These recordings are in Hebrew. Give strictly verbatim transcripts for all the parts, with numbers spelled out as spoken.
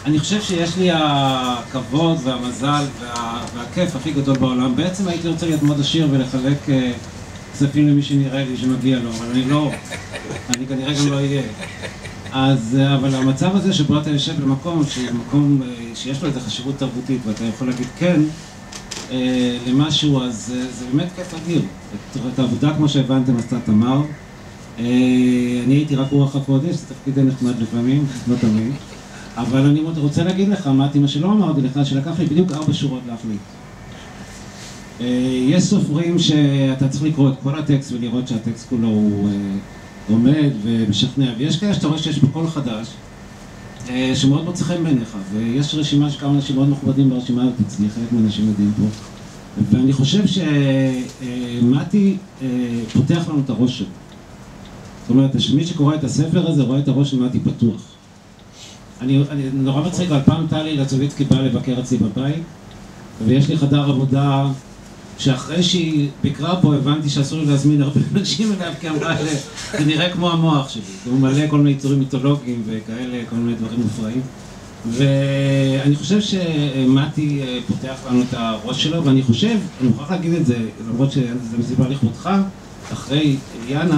אני חושב שיש לי הכבוד והמזל וה... והכיף הכי גדול בעולם. בעצם הייתי רוצה להיות מאוד עשיר ולחלק uh, כספים למי שנראה לי שמגיע לו, אבל אני לא, אני כנראה גם לא אהיה. אז, אבל המצב הזה שבו אתה יושב במקום, במקום uh, שיש לו איזו חשיבות תרבותית ואתה יכול להגיד כן uh, למשהו, אז uh, זה באמת כיף אדיר. את, את העבודה כמו שהבנתם עשתה תמר. Uh, אני הייתי רק רוח הקודש, זה תפקיד נחמד לפעמים, לא תמיד. אבל אני רוצה להגיד לך, אמרתי מה שלא אמרתי לך, שלקח לי בדיוק ארבע שורות להחליט. יש סופרים שאתה צריך לקרוא את כל הטקסט ולראות שהטקסט כולו הוא עומד ומשכנע, ויש כאלה שאתה רואה שיש בקול חדש שמאוד מוצא חן בעיניך, ויש רשימה של כמה אנשים מאוד מכובדים ברשימה הזאת, אצלי חלק מהאנשים יודעים פה, ואני חושב שמתי פותח לנו את הראש שלו. זאת אומרת, שמי שקורא את הספר הזה רואה את הראש של מתי פתוח. אני, אני נורא מצחיק, על פעם טלי לצוביצקי באה לבקר אצלי בבית, ויש לי חדר עבודה שאחרי שהיא ביקרה פה הבנתי שאסור לי להזמין הרבה אנשים אליו, כי אמרה לי, זה נראה כמו המוח שלי, הוא מלא כל מיני יצורים מיתולוגיים וכאלה, כל מיני דברים מופרעים. ואני חושב שמתי פותח לנו את הראש שלו, ואני חושב, אני מוכרח להגיד את זה, למרות שזה מסיבה לכבודך, אחרי אליאנה,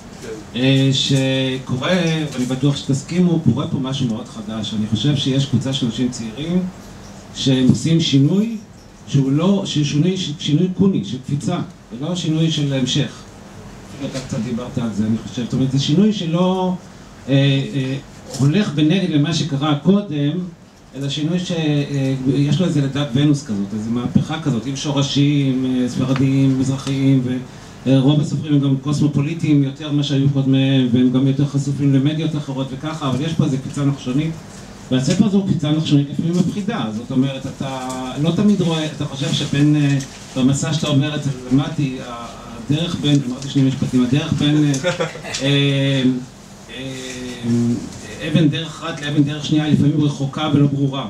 שקורה, ואני בטוח שתסכימו, קורה פה משהו מאוד חדש. אני חושב שיש קבוצה של אנשים צעירים שהם עושים שינוי שהוא לא, שינוי, שינוי קוני, של קפיצה, ולא שינוי של המשך. אתה קצת דיברת על זה, אני חושב. זאת אומרת, זה שינוי שלא אה, אה, הולך בנגד למה שקרה קודם, אלא שינוי שיש לו איזה לידת ונוס כזאת, איזו מהפכה כזאת, עם שורשים ספרדיים, מזרחיים, ו... רוב הסופרים הם גם קוסמופוליטיים יותר ממה שהיו קודמיהם, והם גם יותר חשופים למדיות אחרות וככה, אבל יש פה איזו קפיצה נחשונית, והספר הזה הוא קפיצה נחשונית לפעמים מפחידה. זאת אומרת, אתה לא תמיד רואה, אתה חושב שבין, במסע שאתה אומר את זה, למדתי, הדרך בין, אמרתי שני משפטים, הדרך בין אבן דרך אחת לאבן דרך שנייה לפעמים רחוקה ולא ברורה.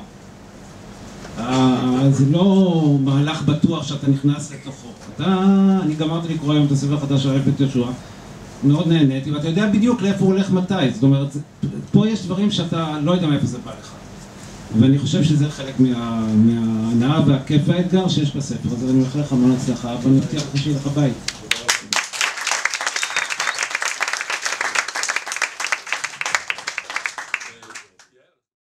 זה לא מהלך בטוח שאתה נכנס לתוכו. אתה, אני גמרתי לקרוא היום את הספר החדש של הרב בית יהושע, מאוד נהניתי, ואתה יודע בדיוק לאיפה הוא הולך מתי. זאת אומרת, פה יש דברים שאתה לא יודע מאיפה זה בא לך. ואני חושב שזה חלק מההנאה והכיף והאתגר שיש בספר. אז אני מאחל לך המון הצלחה, ואני מבטיח לך שיהיה לך בית.